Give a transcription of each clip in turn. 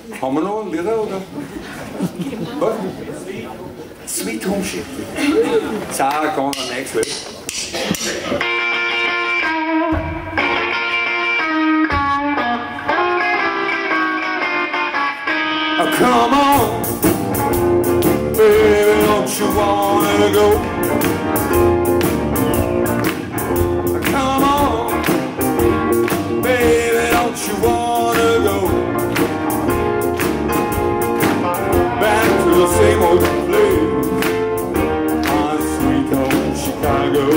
Kommer nogen videre? What? Sweet Home Chic. Sarah kommer next week. Come on, baby, don't you wanna go? Come on, baby, don't you wanna go back to the same old place, my sweet home Chicago.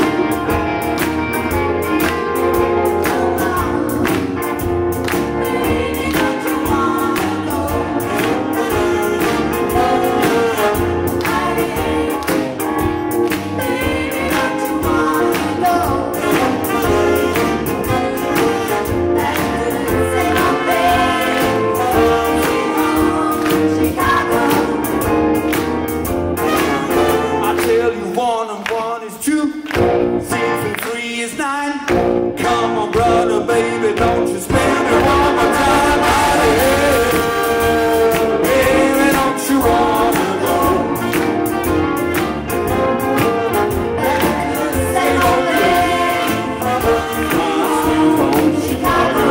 Baby, don't you spend it one more time out here. Baby, don't you wanna go back to the same old place, my sweet home Chicago.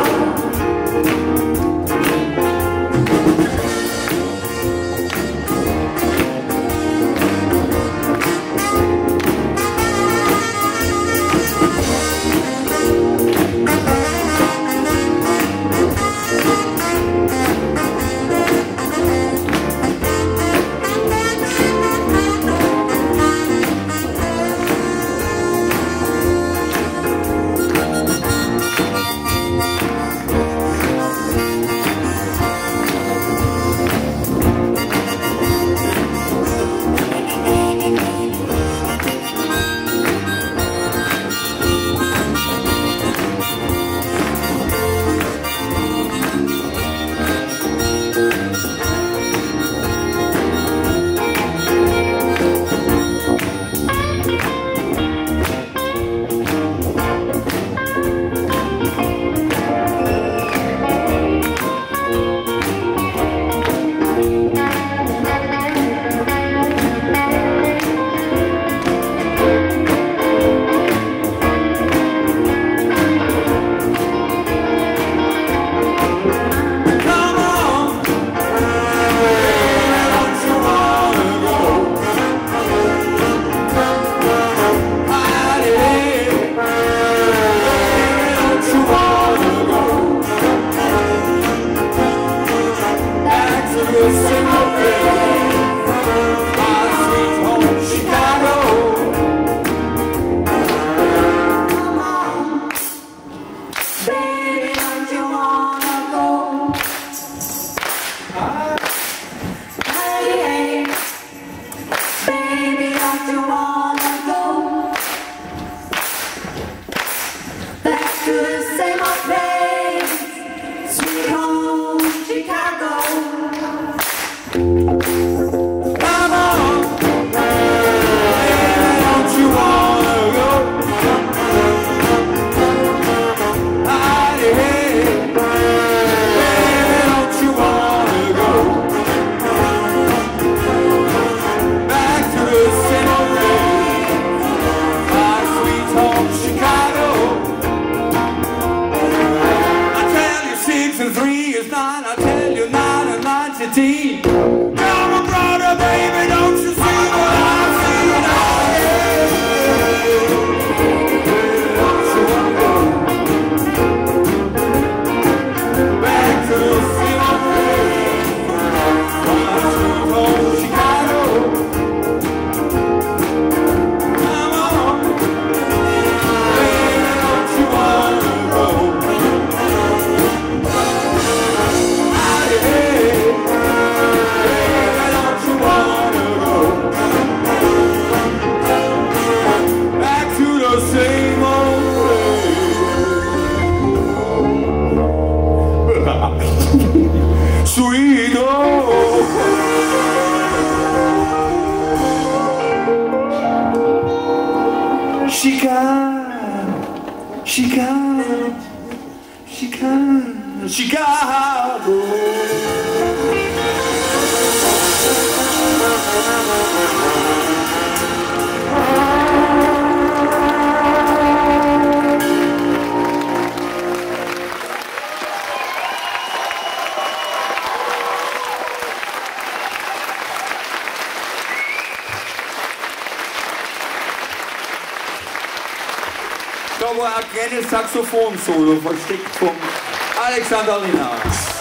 Come on, brother, baby, don't you see what I'm seeing? Back to the same old place, my sweet home Chicago. Come on, baby, don't you wanna go? Sweet home Chicago. Da war ein kleines Saxophon-Solo versteckt vom Alexander Linnartz.